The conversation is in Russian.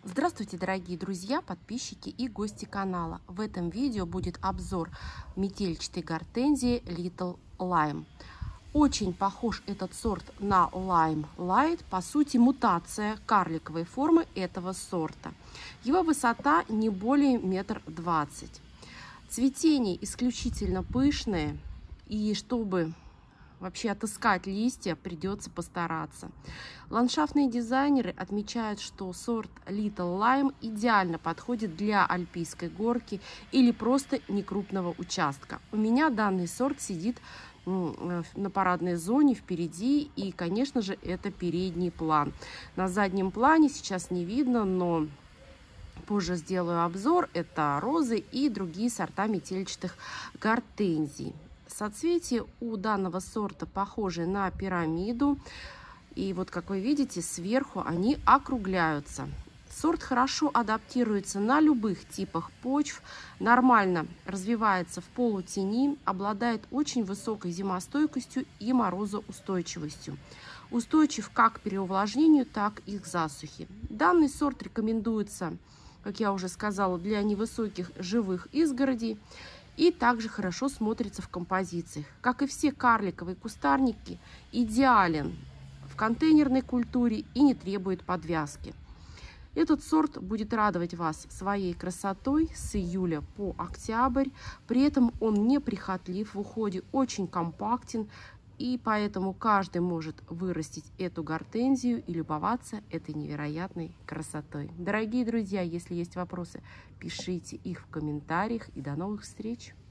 Здравствуйте, дорогие друзья, подписчики и гости канала. В этом видео будет обзор метельчатой гортензии Little Lime. Очень похож этот сорт на Lime Light, по сути мутация карликовой формы этого сорта. Его высота не более 1,20 м. Цветение исключительно пышное, и чтобы вообще отыскать листья, придется постараться. Ландшафтные дизайнеры отмечают, что сорт Little Lime идеально подходит для альпийской горки или просто некрупного участка. У меня данный сорт сидит на парадной зоне впереди, и, конечно же, это передний план. На заднем плане сейчас не видно, но позже сделаю обзор. Это розы и другие сорта метельчатых гортензий. Соцветия у данного сорта похожи на пирамиду. И вот, как вы видите, сверху они округляются. Сорт хорошо адаптируется на любых типах почв, нормально развивается в полутени, обладает очень высокой зимостойкостью и морозоустойчивостью. Устойчив как к переувлажнению, так и к засухе. Данный сорт рекомендуется, как я уже сказала, для невысоких живых изгородей. И также хорошо смотрится в композициях. Как и все карликовые кустарники, идеален в контейнерной культуре и не требует подвязки. Этот сорт будет радовать вас своей красотой с июля по октябрь. При этом он не прихотлив в уходе, очень компактен. И поэтому каждый может вырастить эту гортензию и любоваться этой невероятной красотой. Дорогие друзья, если есть вопросы, пишите их в комментариях. И до новых встреч!